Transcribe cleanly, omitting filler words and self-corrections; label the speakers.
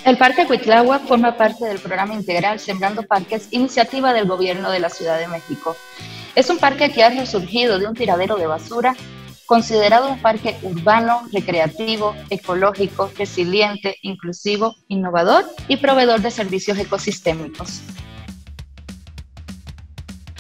Speaker 1: El Parque Cuitláhuac forma parte del programa integral Sembrando Parques, iniciativa del Gobierno de la Ciudad de México. Es un parque que ha resurgido de un tiradero de basura, considerado un parque urbano, recreativo, ecológico, resiliente, inclusivo, innovador y proveedor de servicios ecosistémicos.